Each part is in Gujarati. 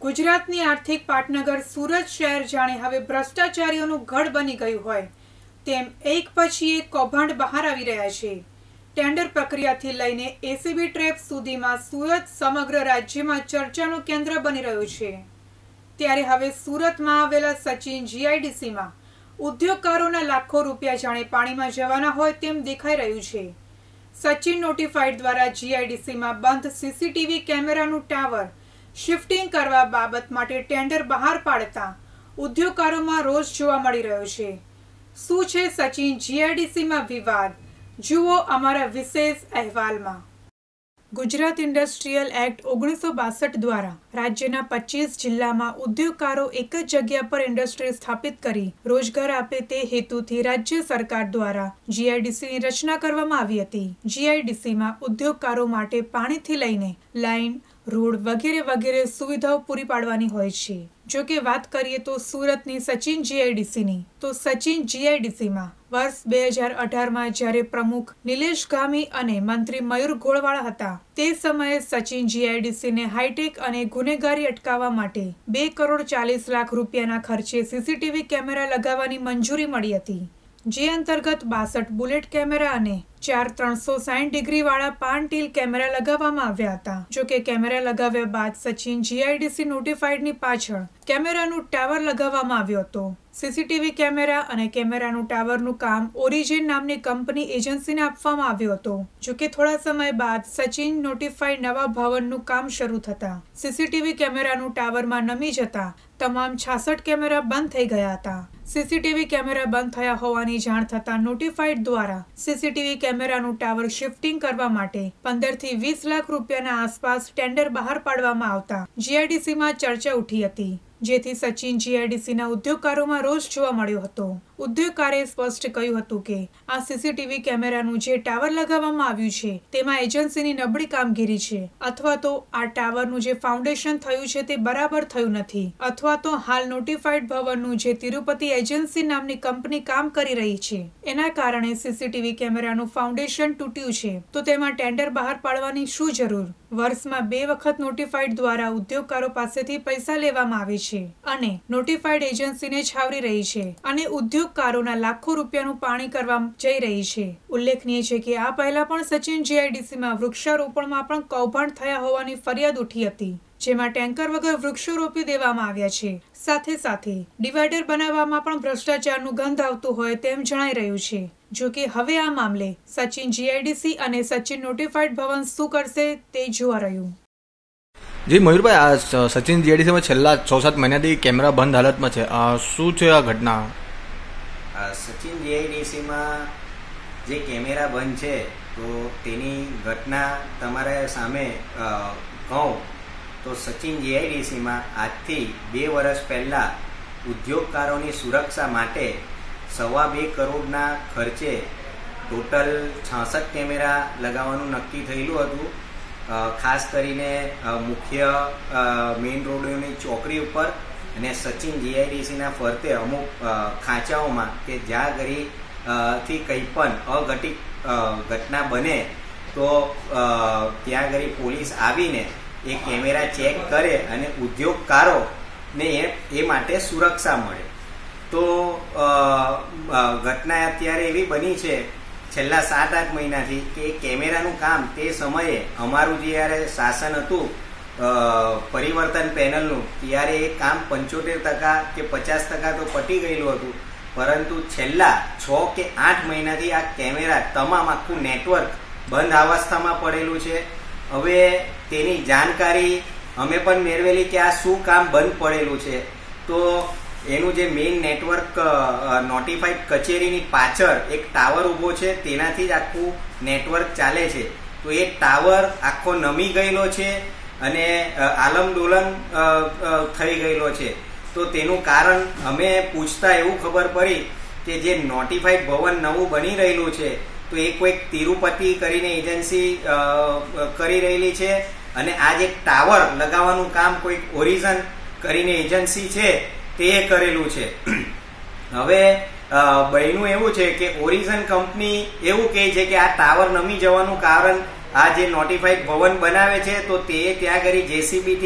ગુજરાતની આર્થિક પાટનગર સુરત શહેર જાણે હવે ભ્રષ્ટાચારીઓનું ગઢ બની ગયું હોય તેમ એક પછી એક કૌભાંડ બહાર આવી રહ્યા છે। ટેન્ડર પ્રક્રિયાથી લઈને એસીબી ટ્રેપ સુધીમાં સુરત સમગ્ર રાજ્યમાં ચર્ચાનું કેન્દ્ર બની રહ્યું છે। ત્યારે હવે સુરતમાં આવેલા સચિન જીઆઈડીસીમાં ઉદ્યોગકારોના લાખો રૂપિયા જાણે પાણીમાં જવાના હોય તેમ દેખાઈ રહ્યું છે। સચિન નોટિફાઈડ દ્વારા જીઆઈડીસીમાં બંધ સીસીટીવી કેમેરાનું ટાવર શિફ્ટિંગ કરવા બાબત માટે ટેન્ડર બહાર પાડતા ઉદ્યોગકારોમાં રોષ જોવા મળી રહ્યો છે। શું છે સચિન જીઆઈડીસીમાં વિવાદ? જુઓ અમારા વિશેષ અહેવાલમાં। ગુજરાત ઇન્ડસ્ટ્રીયલ એક્ટ 1962 દ્વારા રાજ્યના 25 જિલ્લામાં ઉદ્યોગકારો એક જ જગ્યા પર ઇન્ડસ્ટ્રી સ્થાપિત કરી રોજગાર આપે તે હેતુથી રાજ્ય સરકાર દ્વારા જીઆઈડીસીની રચના કરવામાં આવી હતી। જીઆઈડીસીમાં ઉદ્યોગકારો માટે પાણીથી લઈને લાઇન, રોડ વગેરે વગેરે સુવિધાઓ પૂરી પાડવાની હોય છે। જો કે વાત કરીએ તો સુરતની સચિન જીઆઈડીસીની, તો સચિન જીઆઈડીસીમાં વર્ષ 2018માં જ્યારે પ્રમુખ નિલેશ ગામી અને મંત્રી મયુર ગોળવાળા હતા તે સમયે સચિન જીઆઈડીસીને હાઈટેક અને ગુનેગારી અટકાવવા માટે 2 કરોડ 40 લાખ રૂપિયાના ખર્ચે સીસીટીવી કેમેરા લગાવવાની મંજૂરી મળી હતી, જે અંતર્ગત 62 બુલેટ કેમેરા અને 4 360 ડિગ્રી વાળા પાન-ટીલ કેમેરા લગાવવામાં આવ્યા હતા। જો કે કેમેરા લગાવ્યા બાદ સચિન જીઆઈડીસી નોટિફાઈડની પાછળ કેમેરાનું ટાવર લગાવવામાં આવ્યો હતો। સીસીટીવી કેમેરા અને કેમેરાનું ટાવરનું કામ ઓરિજિન નામની કંપની એજન્સીને આપવામાં આવ્યો હતો। જો કે થોડા સમય બાદ સચિન નોટિફાઈડ નવા ભવનનું કામ શરૂ થતા સીસીટીવી કેમેરાનું ટાવરમાં નમી જતા તમામ 66 કેમેરા બંધ થઈ ગયા હતા। સીસીટીવી કેમેરા બંધ થયા હોવાની જાણ થતાં નોટિફાઈડ દ્વારા સીસીટીવી કેમેરાનું ટાવર શિફ્ટિંગ કરવા માટે 15 થી 20 લાખ રૂપિયાના આસપાસ ટેન્ડર બહાર પાડવામાં આવતા જીઆઈડીસીમાં ચર્ચા ઉઠી હતી, જેથી સચિન જીઆઈડીસીના ઉદ્યોગકારોમાં રોષ જોવા મળ્યો હતો। ઉદ્યોગકારે સ્પષ્ટ કહ્યું હતું કે આ સીસીટીવી કેમેરાનું જે ટાવર લગાવવામાં આવ્યું છે તેમાં એજન્સીની નબળી કામગીરી છે, અથવા તો આ ટાવરનું જે ફાઉન્ડેશન થયું છે તે બરાબર થયું નથી, અથવા તો હાલ નોટિફાઈડ ભવનનું જે તિરુપતિ એજન્સી નામની કંપની કામ કરી રહી છે એના કારણે સીસીટીવી કેમેરાનું ફાઉન્ડેશન તૂટ્યું છે, તો તેમાં ટેન્ડર બહાર પાડવાની શું જરૂર? વર્ષમાં 2 વખત નોટિફાઈડ દ્વારા ઉદ્યોગકારો પાસેથી પૈસા લેવામાં આવે છે અને નોટિફાઈડ એજન્સીને છાવરી રહી છે અને ઉદ્યોગકારોના લાખો રૂપિયાનું પાણી કરવા જઈ રહી છે। ઉલ્લેખનીય છે કે આ પહેલા પણ સચિન જીઆઈડીસીમાં વૃક્ષારોપણમાં પણ કૌભાંડ થયા હોવાની ફરિયાદ ઉઠી હતી, જેમાં ટેન્કર વગર વૃક્ષો રોપી દેવામાં આવ્યા છે। સાથે સાથે ડિવાઈડર બનાવવામાં પણ ભ્રષ્ટાચારનું ગંધ આવતું હોય તેમ જણાઈ રહ્યું છે। જો કે હવે આ મામલે સચિન જીઆઈડીસી અને સચિન નોટિફાઈડ ભવન શું કરશે તે જોવા રહ્યું। જી મયુરભાઈ, આ સચિન જીઆઈડીસીમાં છેલ્લા 6-7 મહિનાથી કેમેરા બંધ હાલતમાં છે, શું છે આ ઘટના? સચિન જીઆઈડીસીમાં જે કેમેરા બંધ છે તો તેની ઘટના તમારે સામે કહું તો સચિન જીઆઈડીસીમાં આજથી 2 વર્ષ પહેલાં ઉદ્યોગકારોની સુરક્ષા માટે 2.25 કરોડના ખર્ચે ટોટલ 66 કેમેરા લગાવવાનું નક્કી થયેલું હતું। ખાસ કરીને મુખ્ય મેઇન રોડોની ચોકડી ઉપર અને સચિન જીઆઈડીસીના ફરતે અમુક ખાંચાઓમાં કે જ્યાં ઘડી થી કંઈ પણ અઘટિત ઘટના બને તો ત્યાં ઘડી પોલીસ આવીને એ કેમેરા ચેક કરે અને ઉદ્યોગકારોને એ માટે સુરક્ષા મળે। તો ઘટના અત્યારે એવી બની છે છેલ્લા 7-8 મહિનાથી કે કેમેરાનું કામ તે સમયે અમારું જ્યારે શાસન હતું પરિવર્તન પેનલનું ત્યારે એ કામ 75% કે 50% તો પતી ગયેલું હતું, પરંતુ છેલ્લા 6 કે 8 મહિનાથી આ કેમેરા તમામ આખું નેટવર્ક બંધ અવસ્થામાં પડેલું છે। હવે તેની જાણકારી અમે પણ મેળવેલી કે આ શું કામ બંધ પડેલું છે, તો એનું જે મેઇન નેટવર્ક નોટિફાઈડ કચેરીની પાછળ એક ટાવર ઊભો છે, તેનાથી જ આખું નેટવર્ક ચાલે છે। તો એ ટાવર આખો નમી ગયેલો છે અને આલમડોલન થઈ ગયેલો છે। તો તેનું કારણ અમે પૂછતા એવું ખબર પડી કે જે નોટિફાઈડ ભવન નવું બની રહેલું છે તો એ કોઈક તિરુપતિ કરીને એજન્સી કરી રહેલી છે અને આ જે ટાવર લગાવવાનું કામ કોઈક ઓરિજિન કરીને એજન્સી છે તે કરેલું છે। હવે બન્યું એવું છે કે ઓરિજિન કંપની એવું કહે છે કે આ ટાવર નમી જવાનું કારણ આ જે નોટિફાઈડ ભવન બનાવે છે તો તે ત્યાં આગળ જેસીબી થી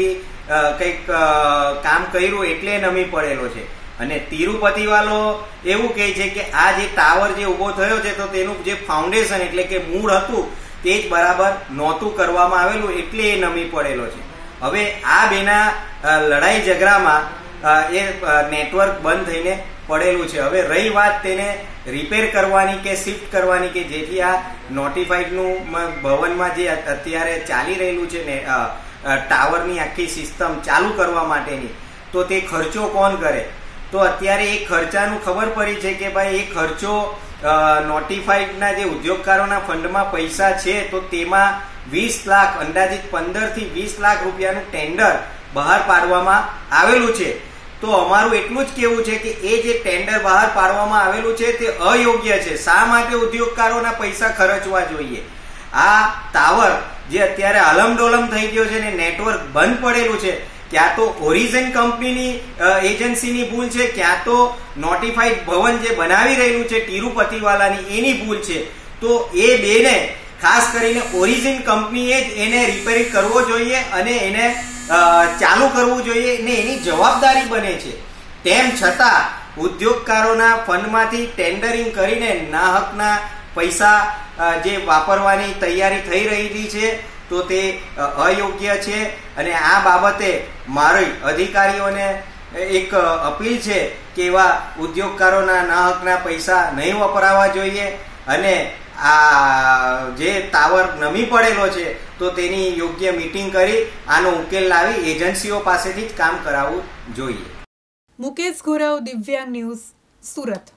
કંઈક કામ કર્યું એટલે નમી પડેલો છે. અને તિરુપતિ વાળો એવું કહે છે કે આ જે ટાવર જે ઉભો થયો છે તો તેનું જે ફાઉન્ડેશન એટલે કે મૂળ હતું તે જ બરાબર નહોતું કરવામાં આવેલું એટલે એ નમી પડેલો છે. હવે આ બેના લડાઈ ઝઘડામાં એ નેટવર્ક બંધ થઈને પડેલું છે. હવે રહી વાત તેને રિપેર કરવાની કે શિફ્ટ કરવાની કે જેથી આ નોટિફાઈડનું ભવનમાં જે અત્યારે ચાલી રહેલું છે ને ટાવરની આખી સિસ્ટમ ચાલુ કરવા માટેની, તો તે ખર્ચો કોણ કરે? તો અત્યારે એ ખર્ચાનું ખબર પડી છે કે ભાઈ એ ખર્ચો નોટિફાઈડના જે ઉદ્યોગકારોના ફંડમાં પૈસા છે તો તેમાં 20 લાખ અંદાજિત 15 થી 20 લાખ રૂપિયાનું ટેન્ડર બહાર પાડવામાં આવેલું છે. તો અમારું એટલું જ કેવું છે કે એ જે ટેન્ડર બહાર પાડવામાં આવેલું છે તે અયોગ્ય છે. શા માટે ઉદ્યોગકારોના પૈસા ખર્ચવા જોઈએ? આ ટાવર જે અત્યારે અલમડોલમ થઈ ગયો છે ને નેટવર્ક બંધ પડેલું છે, ક્યાં તો ઓરિજિન કંપનીની એજન્સીની ભૂલ છે, ક્યાં તો નોટિફાઈડ ભવન જે બનાવી રહેલું છે તિરુપતિ વાળાની એની ભૂલ છે. તો એ બેને ખાસ કરીને ઓરિજિન કંપનીએ જ એને રિપેરિંગ કરવો જોઈએ અને એને ચાલુ કરવું જોઈએ ને એની જવાબદારી બને છે. તેમ છતાં ઉદ્યોગકારોના ફંડમાંથી ટેન્ડરિંગ કરીને નાહકના પૈસા જે વાપરવાની તૈયારી થઈ રહેલી છે તો તે અયોગ્ય છે. અને આ બાબતે મારી અધિકારીઓને એક અપીલ છે કે એવા ઉદ્યોગકારોના નાહકના પૈસા નહીં વપરાવા જોઈએ અને આ જે ટાવર નમી પડેલો છે તો તેની યોગ્ય મીટિંગ કરી આનો ઉકેલ લાવી એજન્સીઓ પાસેથી જ કામ કરાવવું જોઈએ. મુકેશ ગોરવ, દિવ્યાંગ ન્યૂઝ, સુરત.